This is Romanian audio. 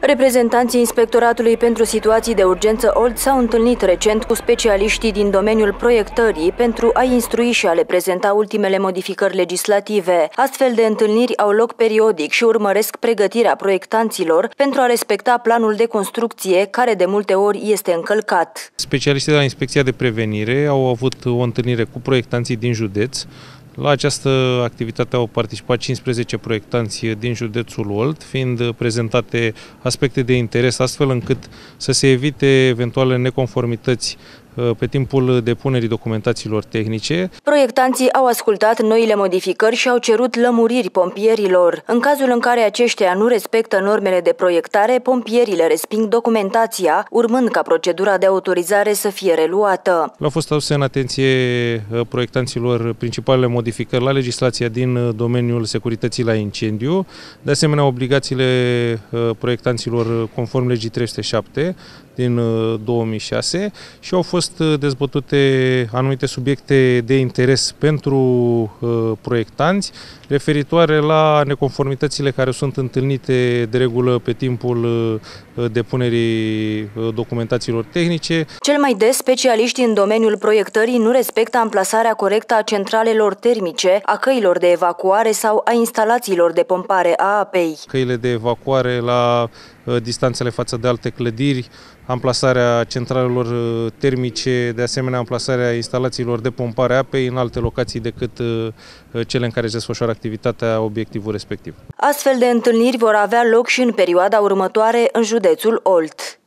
Reprezentanții Inspectoratului pentru Situații de Urgență Olt s-au întâlnit recent cu specialiștii din domeniul proiectării pentru a instrui și a le prezenta ultimele modificări legislative. Astfel de întâlniri au loc periodic și urmăresc pregătirea proiectanților pentru a respecta planul de construcție, care de multe ori este încălcat. Specialiștii de la Inspecția de Prevenire au avut o întâlnire cu proiectanții din județ. La această activitate au participat 15 proiectanți din județul Olt, fiind prezentate aspecte de interes, astfel încât să se evite eventuale neconformități pe timpul depunerii documentațiilor tehnice. Proiectanții au ascultat noile modificări și au cerut lămuriri pompierilor. În cazul în care aceștia nu respectă normele de proiectare, pompierii le resping documentația, urmând ca procedura de autorizare să fie reluată. Le-au fost aduse în atenție proiectanților principalele modificări la legislația din domeniul securității la incendiu, de asemenea obligațiile proiectanților conform legii 307 din 2006 și au fost dezbătute anumite subiecte de interes pentru proiectanți referitoare la neconformitățile care sunt întâlnite de regulă pe timpul depunerii documentațiilor tehnice. Cel mai des, specialiștii în domeniul proiectării nu respectă amplasarea corectă a centralelor termice, a căilor de evacuare sau a instalațiilor de pompare a apei. Căile de evacuare la distanțele față de alte clădiri, amplasarea centralelor termice, de asemenea amplasarea instalațiilor de pompare a apei în alte locații decât cele în care se desfășoară activitatea obiectivul respectiv. Astfel de întâlniri vor avea loc și în perioada următoare în județul Olt.